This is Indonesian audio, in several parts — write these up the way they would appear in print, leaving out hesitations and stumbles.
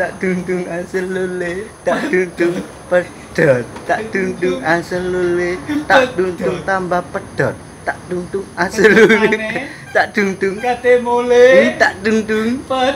tak dung asal lule, tak dung pedot, tak dung asal lule, tak dung tambah pedot, tak dung asal lule, tak dung kate mule tak dung pedot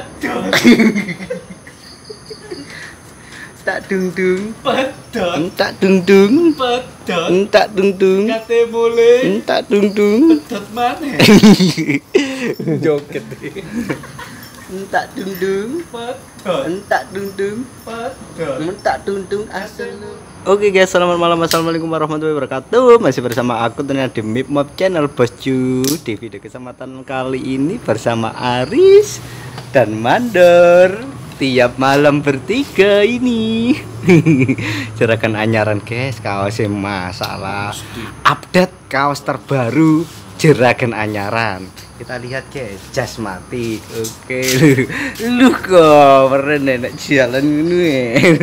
tak dung pedot tak dung pedot tak dung kate mule tak dung pedot maneh joget tak dung pedot tak dung pedot tak dung asal. Oke guys, selamat malam, assalamualaikum warahmatullahi wabarakatuh. Masih bersama aku ternyata di Mip Mob Channel Boscu. Di video kesempatan kali ini bersama Aris dan Mandor. Tiap malam bertiga ini Jerakan anyaran guys, kaosnya masalah. Update kaos terbaru Jerakan anyaran. Kita lihat guys, jas mati. Oke, lu kok keren enak jalan ini.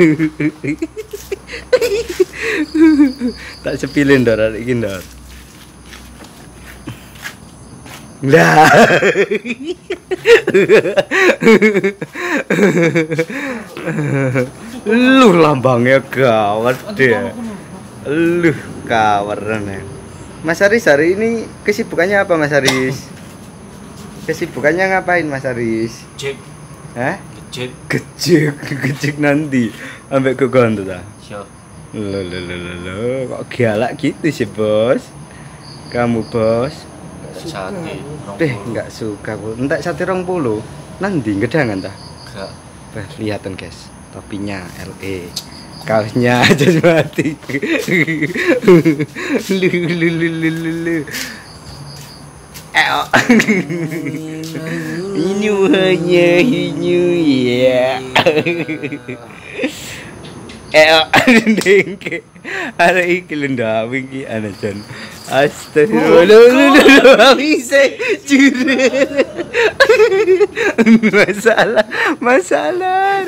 Tak sepilin dor iki ndor. Lah. Lu lambangnya gawat deh. Lu kawarane. Mas Aris hari ini kesibukannya apa Mas Aris? Kesibukannya ngapain Mas Aris? cek Hah? cek Gejek nanti ambek kogon tuh ta. yo Lo, kok galak gitu sih bos? Kamu bos? sate Nggak suka bu. Entak sate 20. Nanti gedangan dah. gak Lihatan guys, topinya LE, kaosnya aja mati. Lu. Inyu hanya inyu ya. Dengke. Ada iki lendawing ki anajan. Astagfirullah. Bisa jure. Masalah.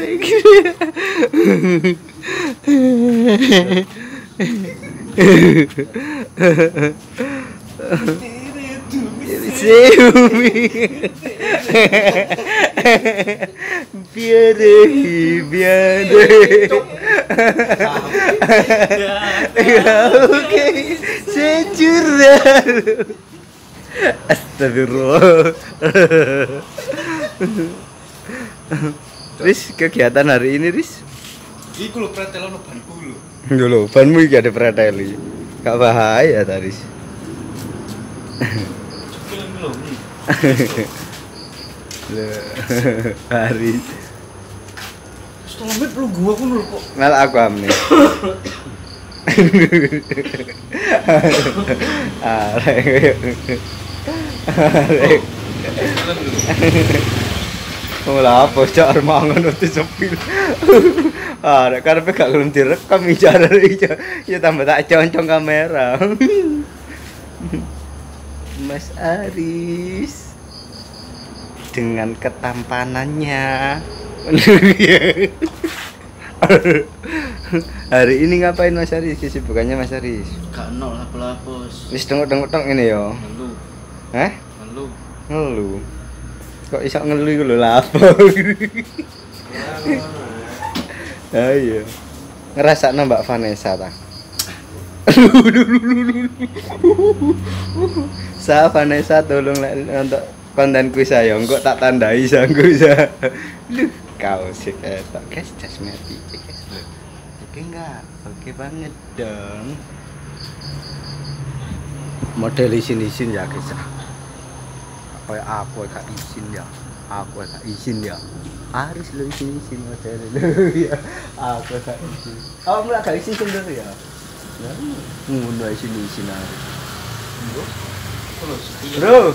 Seumi biar oke sejurah. Astagfirullah. Riz, kegiatan hari ini Riz? iku lho pretelono banku lho Dulu, banmu iki ada preteli. Gak bahaya ta Riz. Hari setelah met lu gua aku kok malah aku amne. Arek. Olah apa cak mangan uti sepil. Arek karepe gak gelem direkam bicara iki. Ya tambah tak concong kamera. Mas Aris dengan ketampanannya. Hari ini ngapain Mas Aris? Kesibukannya Mas Aris? gak nol lapos Wis dengok-dengok ngene ya. ngelu Hah? ngelu Ngelu. Kok iso ngelu iku lho lapo. Ayo. Ngerasakno Mbak Vanessa ta? Sa Vanessa tolong untuk kontenku saya kok tak tandai sangku sa. Lu kau sih ketok guys, jas mati guys. Oke enggak? Oke banget dong. Model isin-isin ya guys. Kayak aku gak izin ya. Aku gak izin ya. Harus lu isin model lu ya. Aku gak izin. Oh, mulai gak izin sendiri ya. Ngono isin harus. Bro.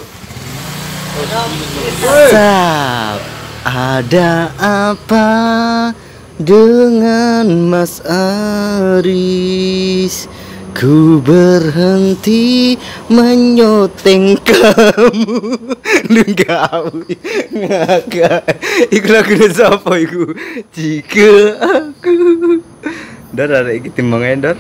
Sap, ada apa dengan Mas Aris? Ku berhenti menyoteng kamu. Lu ngagak. Iku lagu sapa iku? Jika aku. Ndar arek iki timbang endor.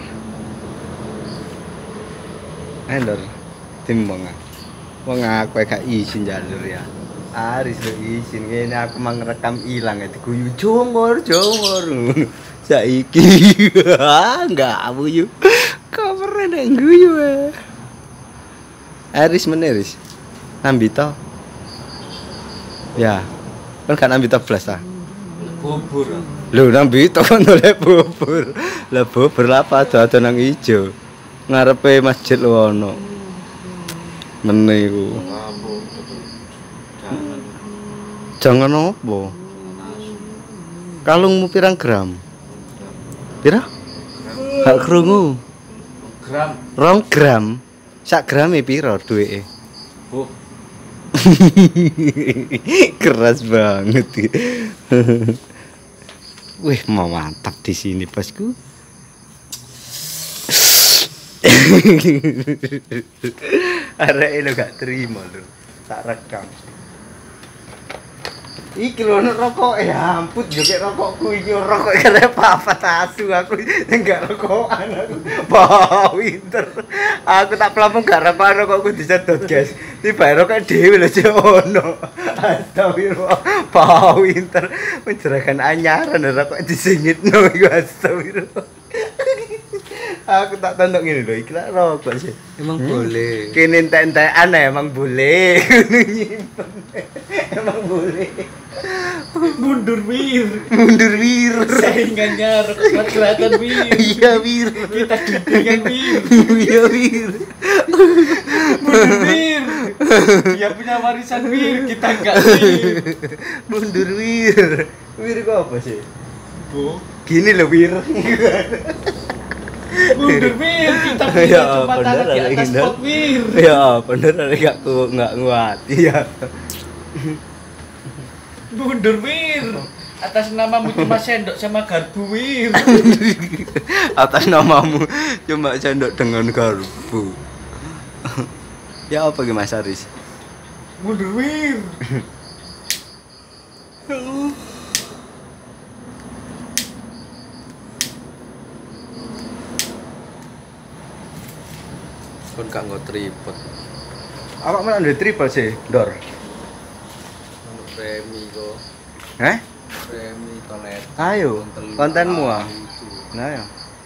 Endor timbang. Wong aku gak izin jalur ya. Aris lo izin ngene aku mang rekam ilang diguyu jongor saiki enggak abuyu cover nek guyu Aris meneris nambi to ya kan kan nambi to blas ta Bubur. lho nambi to kan oleh bubur lah bubur apa ada nang ijo ngarepe masjid lo ono mene iku jangan opo kalungmu pirang gram pira gak krungu Gram. 2 gram sak grame pira duweke Bu. keras banget wih mau mantap di sini bosku arek lo gak terima lho tak rekam iki lho rokok ya ampun yo kek rokokku iki rokok kare papat asu aku enggak rokokan aku bau winter aku tak pelampung gak rokokku disedot guys tiba rokok dhewe lho cek ono astagfirullah bau winter menjerakan anyaran rokok disingitno iku astagfirullah aku tak tonton ngene lho iki lak rokok sih Emang boleh. kene entek-entekan emang boleh nyimpen emang boleh Mundur wir. Saingannya kelihatan wir. iya wir Kita dudingan wir. iya wir Mundur wir. Dia punya warisan wir, kita enggak wir. mundur wir kok apa sih Bu. gini loh wir Mundur wir, kita punya Ya, jembatan bener, di atas bener. spot wir. ya bener nggak nguat iya Mundur wir. Atas namamu cuma sendok sama garpu wir. atas namamu cuma sendok dengan garpu ya apa ki Mas Aris Mundur wir. kon gak nggo tripod awak malah ndek tripod sih Dor Premi kok. Premi toilet. ayo kontenmu ah nah ya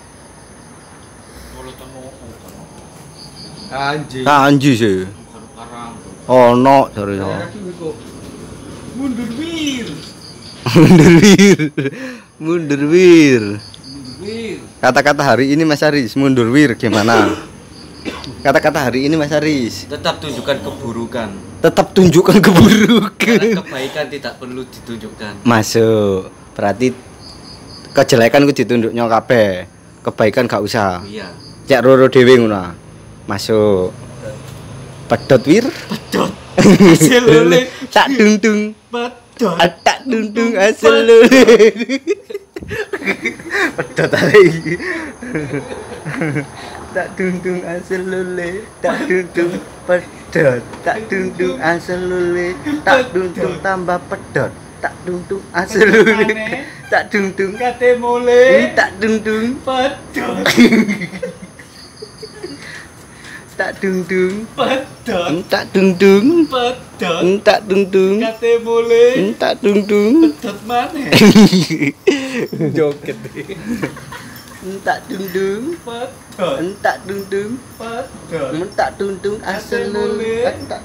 Anjing. anji sih Karang. ono jare Mundur wir. mundur wir Mundur wir. kata-kata hari ini Mas Aris mundur wir gimana kata-kata hari ini Mas Aris Tetap tunjukkan keburukan. tetap tunjukkan keburukan Karena kebaikan tidak perlu ditunjukkan. masuk berarti kejelekan ku ditunjuknya kabeh kebaikan gak usah Iya. cek roro dhewe ngono masuk pedot wir Pedot. Hasil lele. tak dung Pedot. tak dung asal lele pedot ae iki tak dung asal lele tak dung pedot tak dung asal lele tak dung tambah pedot tak dung asal lele tak dung Kate mule. tak dung Pedot. tak dung Pedot. tak dung Pedot. tak dung Kate mule. tak dung Pedot maneh. joget tak dung Pedot. tak dung Pedot. tak dung asal lele tak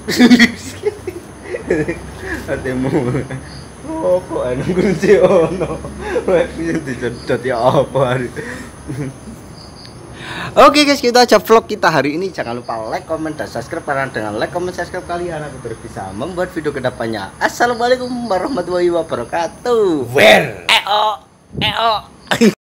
atemu opo anu kunci ono wek dicedot ya apa hari Oke guys, kita aja vlog kita hari ini. Jangan lupa like, comment, dan subscribe. Karena dengan like, comment, subscribe kalian aku terus bisa membuat video kedepannya. Assalamualaikum warahmatullahi wabarakatuh. Where? Eo.